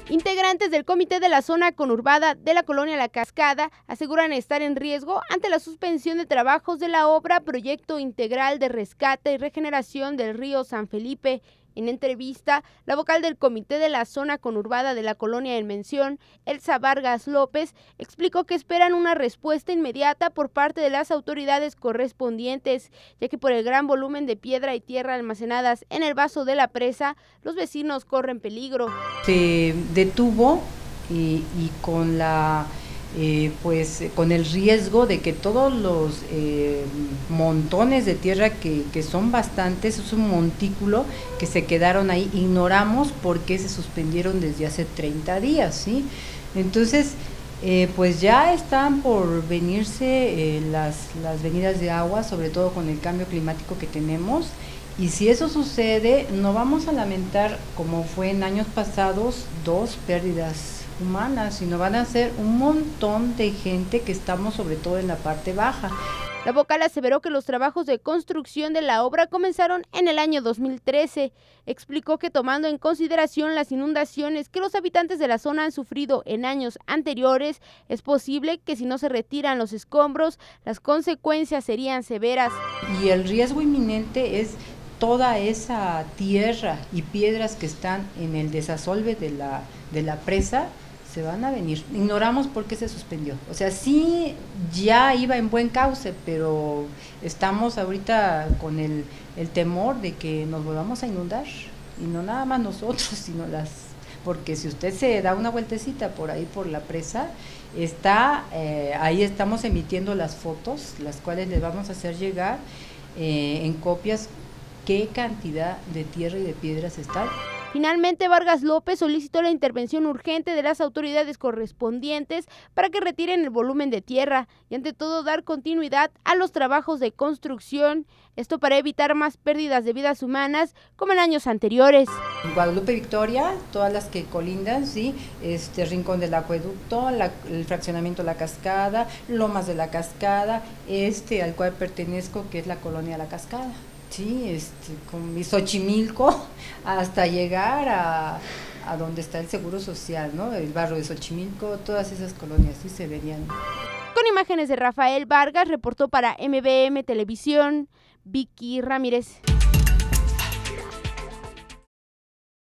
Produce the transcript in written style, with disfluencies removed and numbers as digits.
Integrantes del comité de la zona conurbada de la colonia La Cascada aseguran estar en riesgo ante la suspensión de trabajos de la obra Proyecto Integral de Rescate y Regeneración del Río San Felipe. En entrevista, la vocal del comité de la zona conurbada de la colonia en mención, Elsa Vargas López, explicó que esperan una respuesta inmediata por parte de las autoridades correspondientes, ya que por el gran volumen de piedra y tierra almacenadas en el vaso de la presa, los vecinos corren peligro. Se detuvo y con con el riesgo de que todos los montones de tierra que son bastantes, es un montículo que se quedaron ahí, ignoramos por qué se suspendieron desde hace 30 días, ¿sí? Entonces, pues ya están por venirse las venidas de agua, sobre todo con el cambio climático que tenemos, y si eso sucede, no vamos a lamentar, como fue en años pasados, 2 pérdidas humanas, sino van a ser un montón de gente que estamos sobre todo en la parte baja. La vocal aseveró que los trabajos de construcción de la obra comenzaron en el año 2013. Explicó que tomando en consideración las inundaciones que los habitantes de la zona han sufrido en años anteriores, es posible que si no se retiran los escombros, las consecuencias serían severas. Y el riesgo inminente es toda esa tierra y piedras que están en el desasolve de la presa, se van a venir. Ignoramos por qué se suspendió. O sea, sí ya iba en buen cauce, pero estamos ahorita con el temor de que nos volvamos a inundar. Y no nada más nosotros, sino porque si usted se da una vueltecita por ahí por la presa, ahí estamos emitiendo las fotos, las cuales les vamos a hacer llegar en copias qué cantidad de tierra y de piedras están. Finalmente, Vargas López solicitó la intervención urgente de las autoridades correspondientes para que retiren el volumen de tierra y ante todo dar continuidad a los trabajos de construcción, esto para evitar más pérdidas de vidas humanas como en años anteriores. En Guadalupe Victoria, todas las que colindan, sí, Rincón del Acueducto, el fraccionamiento La Cascada, Lomas de la Cascada, al cual pertenezco, que es la colonia La Cascada. Sí, con mi Xochimilco hasta llegar a donde está el Seguro Social, ¿no? El barrio de Xochimilco, todas esas colonias sí se verían. Con imágenes de Rafael Vargas, reportó para MBM Televisión, Vicky Ramírez.